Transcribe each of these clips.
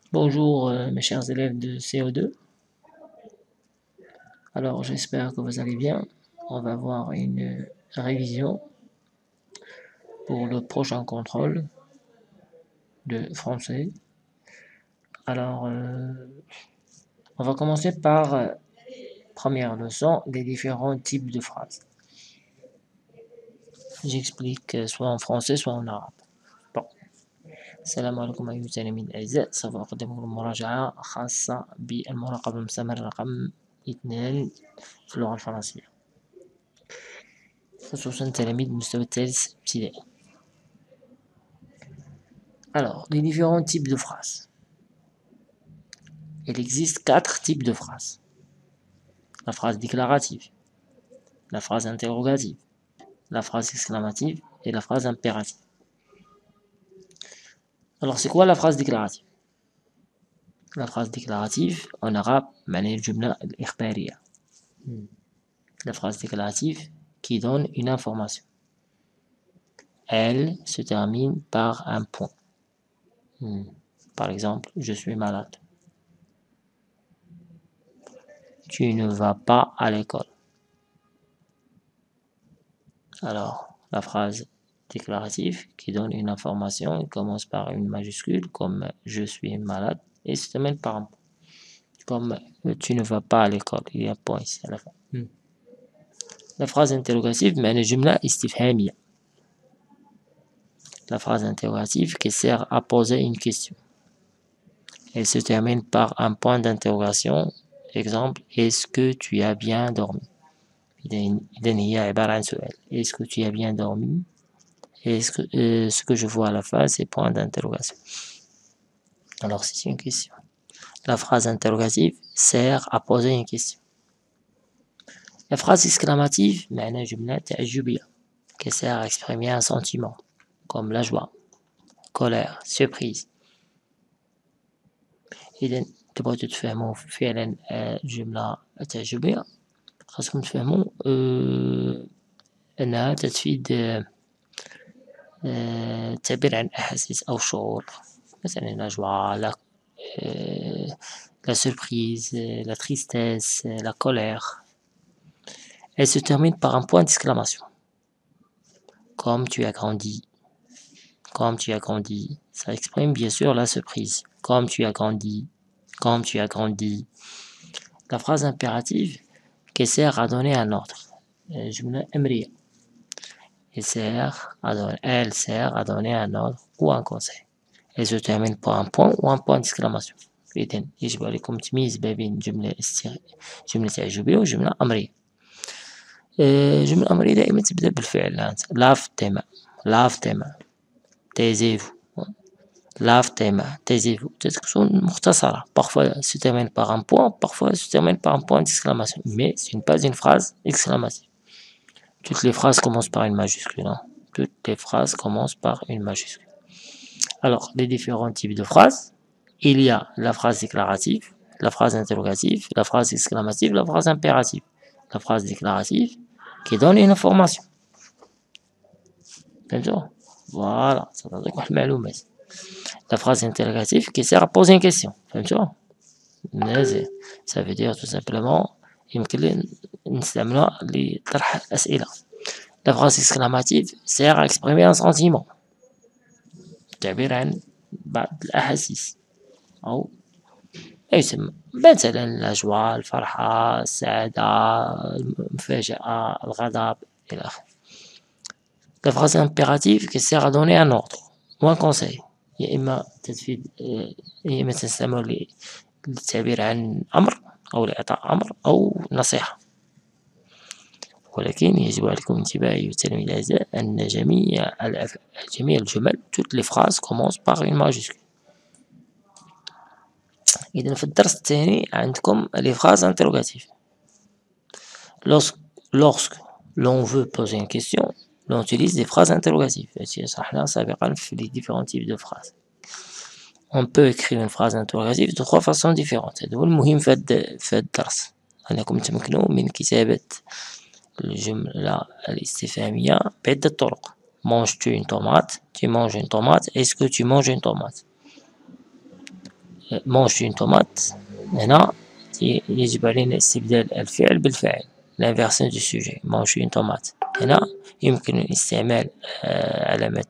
Bonjour mes chers élèves de CO2. Alors j'espère que vous allez bien. On va voir une révision pour le prochain contrôle de français. Alors on va commencer par première leçon, les différents types de phrases. J'explique soit en français soit en arabe. Bon. السلام عليكم أيها التلاميذ الأعزاء. سوف أقدم لكم مراجعة خاصة بالمراقبة المستمرة رقم 2 في اللغة الفرنسية، خصوصا تلاميذ المستوى الثالث ابتدائي. Alors, les différents types de phrases. Il existe 4 types de phrases. La phrase déclarative, la phrase interrogative, la phrase exclamative et la phrase impérative. Alors, c'est quoi la phrase déclarative? La phrase déclarative, en arabe, معناها الجملة الإخبارية. La phrase déclarative qui donne une information. Elle se termine par un point. Par exemple, je suis malade. Tu ne vas pas à l'école. Alors, la phrase déclarative qui donne une information, il commence par une majuscule comme je suis malade et se termine par un point. Comme tu ne vas pas à l'école, il y a un point ici à la fin. La phrase interrogative, معنى جملة استفهامية. La phrase interrogative qui sert à poser une question. Elle se termine par un point d'interrogation. Exemple, est-ce que tu as bien dormi? إذن هي عبارة عن سؤال. Est-ce que tu as bien dormi? Et ce que je vois à la fin, c'est point d'interrogation. Alors, c'est une question. La phrase interrogative sert à poser une question. La phrase exclamative, معنى جملة تعجبية, qui sert à exprimer un sentiment, comme la joie, colère, surprise. إذا تبغوا تتفهموا فعلا جملة تعجبية، خاصكم تفهموا أنها تفيد التعبير عن أحاسيس أو شعور، مثلا la joie, la surprise, la tristesse, la colère. Elle se termine par un point d'exclamation. Comme tu as grandi. Comme tu as grandi. Ça exprime bien sûr la surprise. Comme tu as grandi. Comme tu as grandi. La phrase impérative qui sert à donner un ordre. جملة أمرية. Elle sert à donner un ordre ou un conseil. Elle se termine par un point ou un point d'exclamation. إذن يجب عليكم تمييز ما بين جملة تعجبية وجملة أمرية. جملة أمرية دائما تبدأ بالفعل. لاف تيما taisez-vous تكون مختصرة. Parfois se termine par un point, parfois se termine par un point d'exclamation, mais ce n'est pas une phrase exclamative. Toutes les phrases commencent par une majuscule. Toutes les phrases commencent par une majuscule. Alors, les différents types de phrases. Il y a la phrase déclarative, la phrase interrogative, la phrase exclamative, la phrase impérative. La phrase déclarative qui donne une information. Voilà, ça donne quoi le La phrase interrogative qui sert à poser une question. Ça veut dire tout simplement يمكن نستعملها لطرح أسئلة. La phrase exclamative sert à exprimer un sentiment. التعبير عن بعض الأحاسيس أو يسمى مثلا الجوع، الفرحة، السعادة، المفاجأة، الغضب إلى آخره. La phrase impérative qui sert à donner un ordre ou un conseil. يا إما تستعمل للتعبير عن أمر أو لإعطاء أمر أو نصيحة. ولكن يجب عليكم انتباه أيها التلاميذ الأعزاء أن جميع الجمل toutes les phrases commencent par une majuscule. إذن في الدرس الثاني عندكم les phrases interrogatives. Lorsque l'on veut poser une question, l'on utilise des phrases interrogatives. شرحنا سابقا في les différents types de phrases. On peut écrire une phrase interrogative de 3 façons différentes. هذا هو المهم في الدرس، أنكم تمكنوا من كتابة الجملة الاستفهامية بعدة طرق. Manges-tu une tomate? Tu manges une tomate. Est-ce que tu manges une tomate? mange une tomate. هنا يجب علينا استبدال الفعل بالفاعل. l'inversion du sujet. mange une tomate. هنا يمكن استعمال علامة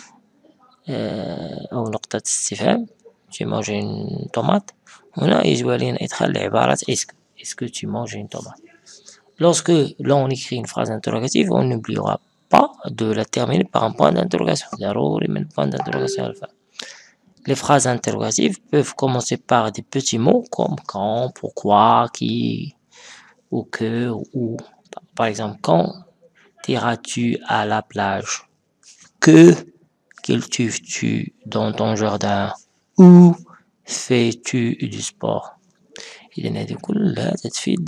أو نقطة استفهام. tu manges une tomate. هنا يجب علينا إدخال عبارة est-ce que tu manges une tomate. Lorsque l'on écrit une phrase interrogative, on n'oubliera pas de la terminer par un point d'interrogation. ضروري من point d'interrogation à la fin. Les phrases interrogatives peuvent commencer par des petits mots comme quand, pourquoi, qui, ou que, ou. Par exemple, quand iras-tu à la plage? Que cultives-tu dans ton jardin? Où fais-tu du sport? إذن هذه كلها تفيد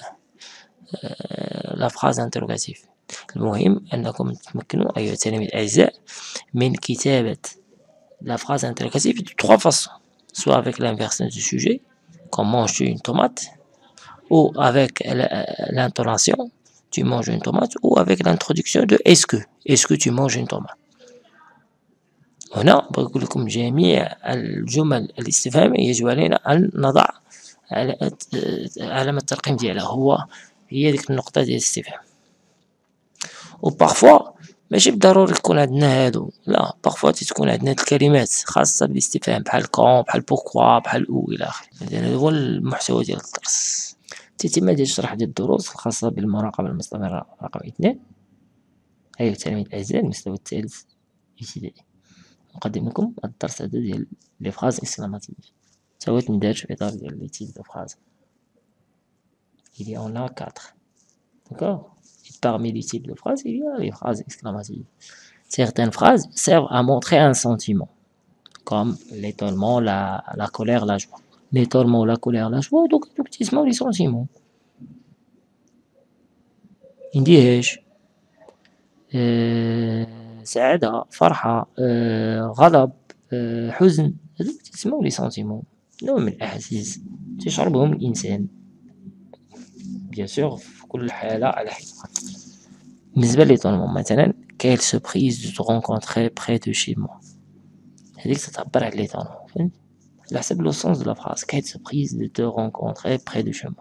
la phrase interrogative. المهم أنكم تتمكنوا أيها التلاميذ الأعزاء من كتابة la phrase interrogative de trois façons, soit avec l'inversion du sujet, comme manges-tu une tomate, ou avec l'intonation, tu manges une tomate, ou avec l'introduction de est-ce que tu manges une tomate. هنا بقول لكم جميع الجمل الاستفهامية يجب علينا أن نضع علامة الترقيم ديالها هي ديك النقطة ديال الاستفهام. وبارفوا ماشي بالضروري يكون عندنا هادو، لا بارفوا تكون عندنا هاد الكلمات خاصة بالاستفهام بحال كون بحال بوكوا بحال او الى اخره. هذا هو المحتوى ديال الدرس. تتم ديال الشرح ديال الدروس الخاصة بالمراقبة المستمرة رقم 2. أيها التلاميذ الأعزاء المستوى الثالث ابتدائي. نقدم لكم الدرس هذا ديال لي فراز اكسكلاماتيف. سويت مندرج في إطار ديال لي تيب دو فراز. Il y en a 4. D'accord? Parmi les types de phrases, il y a les phrases exclamatives. Certaines phrases servent à montrer un sentiment, comme l'étonnement, la colère, la joie. L'étonnement, la colère, la joie, donc effectivement les sentiments. اندهاش سعادة فرحة غضب حزن، هذوك تسموا لي سنتيمون، نوع من الأحاسيس تشعرهم الإنسان بيان سور في كل حالة على حدة. بالنسبة ليطونمون مثلا quelle surprise de te rencontrer près de chez moi. هذيك تعبر على ليطونمون، فهمت على حسب لو سونس دو لا فراز. quelle surprise de te rencontrer près de chez moi.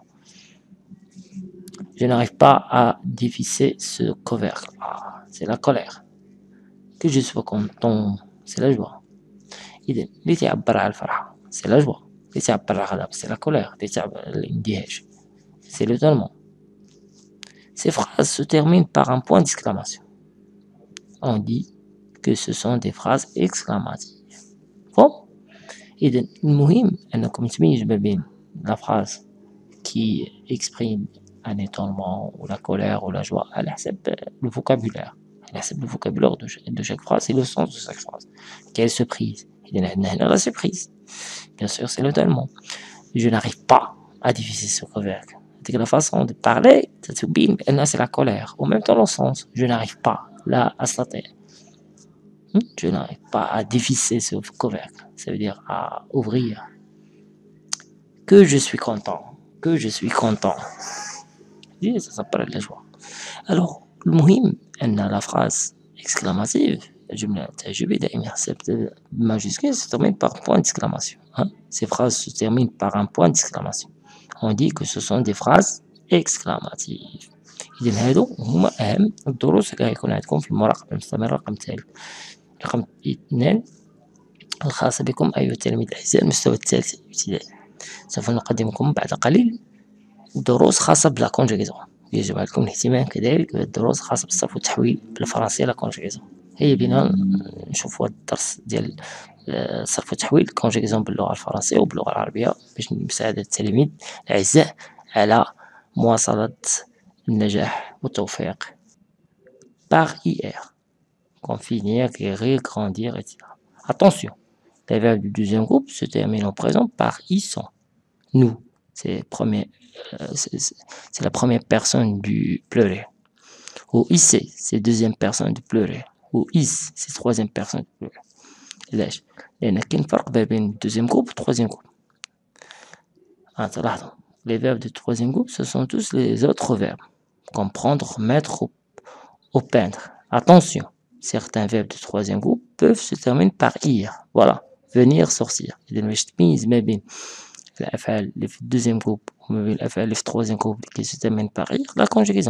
Je n'arrive pas à dévisser ce couvercle. Ah, c'est la colère. Que je sois content, c'est la joie. إذا اللي تعبر على الفرحة c'est la joie. اللي تعبر على الغضب c'est la colère. اللي تعبر على الاندهاش c'est l'étonnement. Ces phrases se terminent par un point d'exclamation. On dit que ce sont des phrases exclamatives. Bon, إذا المهم أنكم تميزوا ما بين la phrase qui exprime un étonnement ou la colère ou la joie على حسب le vocabulaire. على حسب le vocabulaire de chaque phrase et le sens de chaque phrase. Quelle surprise. إذا عندنا هنا la surprise. Bien sûr, c'est l'étonnement. Je n'arrive pas à dévisser ce couvercle. C'est la façon de parler, c'est la colère. Au même temps, le sens, je n'arrive pas là à sauter. Je n'arrive pas à dévisser ce couvercle. Ça veut dire à ouvrir. Que je suis content. Que je suis content. Et ça s'appelle la joie. Alors, المهم أن la phrase exclamative, الجملة تعجبي دائما حسب majuscule se termine par point d'exclamation. Ces phrases se terminent par un point d'exclamation. On dit que ce sont des phrases exclamatives. إذن هادو هما أهم الدروس اللي غيكون عندكم في المراقبة المستمرة رقم 3. رقم 2 الخاصة بكم أيها التلاميذ الأعزاء المستوى الثالث الابتدائي. سوف نقدم لكم بعد قليل دروس خاصة بلا كونجيغيزون. يجب عليكم الاهتمام كذلك بالدروس خاصة بالصرف والتحويل بالفرنسية لا كونجيغيزون. هيا بنا نشوفوا الدرس ديال الصرف والتحويل كونجيغيزون باللغة الفرنسية وباللغة العربية باش نساعد التلاميذ الأعزاء على مواصلة النجاح والتوفيق. Par hier, comme finir, guérir, grandir, etc. Attention, les verbes du deuxième groupe se terminent au présent par ils sont. Nous, c'est la première personne du pluriel. Ou ici, c'est deuxième personne du pluriel. Ou is, c'est troisième personne du pluriel. ليش؟ لأن كاين فرق بين الدوزيام groupe et troisième groupe. تلاحظوا les verbes du troisième groupe ce sont tous les autres verbes comme prendre, mettre ou peindre. Attention, certains verbes du troisième groupe peuvent se terminer par ir. Voilà, venir sortir. إذا باش تميز ما بين الأفعال اللي في الدوزيام جروب وما بين الأفعال اللي في التروازيام جروب اللي كترتمن باغ لا كونجيغيزون.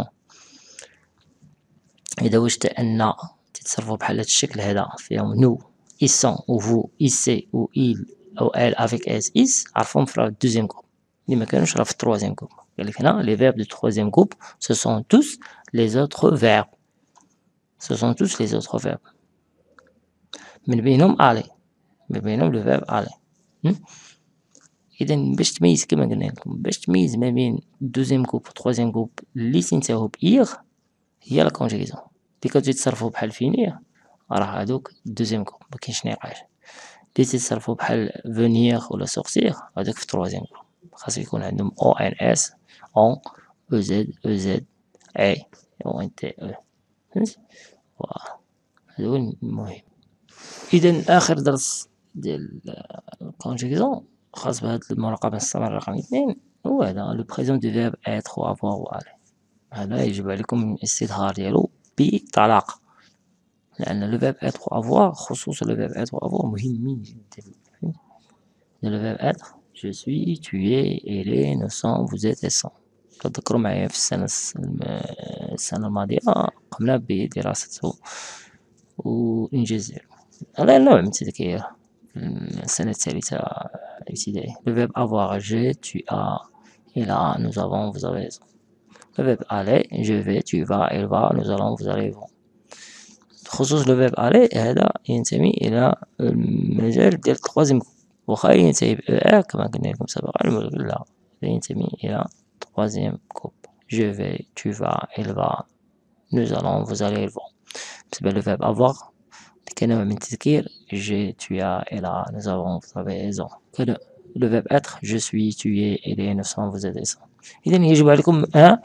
إذا وجدت أن تتصرفوا بحال هاد الشكل هذا فيهم نو ils sont ou vous il c'est ou il ou elle avec s is عرفهم في راه الدوزيام جروب اللي مكانوش راه في التروازيام جروب. قالك هنا les verbes du troisième groupe ce sont tous les autres verbes. Ce sont tous les autres verbes. من بينهم aller. من بينهم le verbe aller. إذا باش تميز كما قلنا لكم باش تميز ما بين الدوزيام جروب والتروازيام جروب اللي تنتهو بإيغ هي لا كونجيغيزون. اللي كتتصرفوا بحال فينير راه هادوك الدوزيام جروب مكاينش نقاش. اللي تتصرفوا بحال فونيغ ولا سورتيغ هادوك في التروازيام جروب خاص يكون عندهم او ان اس اون او زد او زد اي او ان تي او. فهمتي؟ فوالا هذا هو المهم. إذا آخر درس ديال الكونجيغيزون خاص بهاد المراقبة الصغيرة رقم 2 هو هذا لو بريزون دو فيرب إتر و افوار و الي. هذا يجب عليكم الاستظهار ديالو بطلاقة لأن لو فيرب إتر و افوار خصوصا لو فيرب إتر و افوار مهمين جدا. لو فيرب إتر جو سوي tu es elle est nous sommes vous êtes elles sont. تذكروا معايا في السنة الماضية قمنا بدراسته وإنجاز ديالو. هذا نوع من التذكير في السنة الثالثة ابتدائي. Le verbe avoir j'ai tu as il a nous avons vous avez. Le verbe aller je vais tu vas il va nous allons vous allez. بخصوص le verbe aller هذا ينتمي إلى المجال ديال التروازيام جروب واخا ينتهي ب er كما قلنا لكم سابقا لا ينتمي إلى التروازيام جروب. Je vais tu vas il va nous allons vous allez ils vont. بالنسبة le verbe avoir كنوع من التذكير j'ai tu as elle a nous avons vous avez ils ont. le verbe être je suis tu es elle est nous sommes vous êtes ils sont. إذا يجب عليكم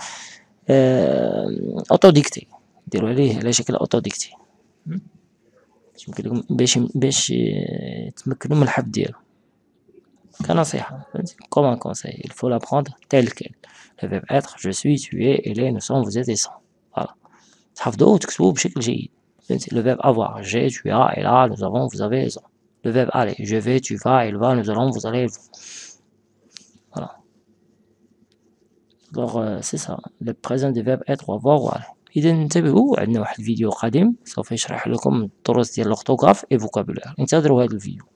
اوتو ديكتي ديروا عليه على شكل اوتو ديكتي يمكن لكم باش تمكنوا من الحفظ ديالو كنصيحة. فهمتي كوم كونساي il faut l'apprendre tel quel. le verbe être je suis tu es elle est nous sommes vous êtes ils sont. فوالا تحفظوه وتكتبوه بشكل جيد. Le verbe avoir j'ai tu as elle a nous avons vous avez ils ont. Le verbe aller je vais tu vas il va nous allons vous allez ils vont. Voilà. Alors c'est ça le présent du verbe être ou avoir ou aller. إذا انتبهوا عندنا واحد الفيديو قادم سوف يشرح لكم الدروس ديال الأورتوغراف et vocabulaire. انتظروا هذا الفيديو.